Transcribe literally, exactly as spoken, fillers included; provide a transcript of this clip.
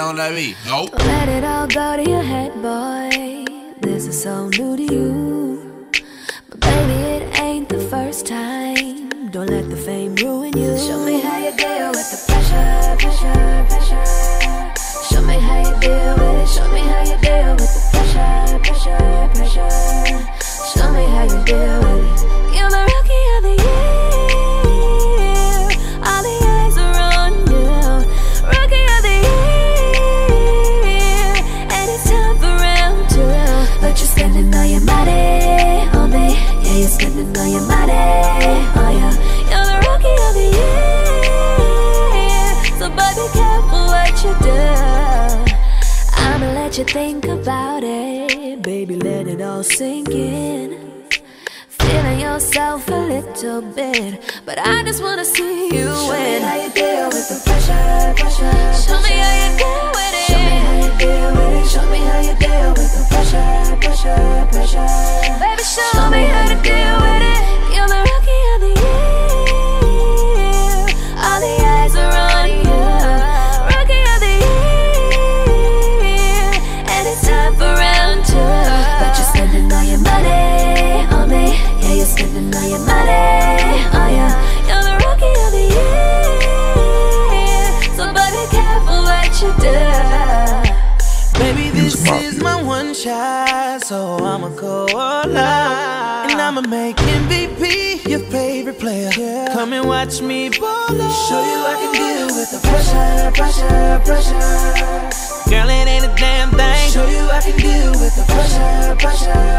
on that beat. Nope. Don't let it all go to your head, boy. This is so new to you. But baby, it ain't the first time. Don't let the fame ruin you. Show me how you deal with the pressure, pressure, pressure. Show me how you deal with it. Show me how you deal with the pressure, pressure, pressure. Show me how you deal with it. You're the rookie of the year. All the eyes are on you. Rookie of the year. And it's time for round two. But you're spending all your money on me. Yeah, you're spending all your money. Oh yeah. You're the rookie of the year. So baby, careful what you do. I'ma let you think about it. Baby, let it all sink in. Feeling yourself a little bit, but I just wanna see you win. Show me how you deal with the pressure, pressure. Show me how you deal with it. Show me how you deal with it. Show me how you deal with the pressure, pressure, pressure. Baby, show, show me how to deal with it. You're the rookie of the year. All the eyes are on you. Rookie of the year. And it's time for round two. But you're spending all your money on me. Yeah, you're spending all your money. Oh yeah. You're the rookie of the year. So baby, careful what you do. Baby, this is my one shot, so I'ma go all out. And I'ma make M V P your favorite player. Yeah. Come and watch me ball out. Show you I can deal with the pressure, pressure, pressure. Girl, it ain't a damn thing. Show you I can deal with the pressure, pressure,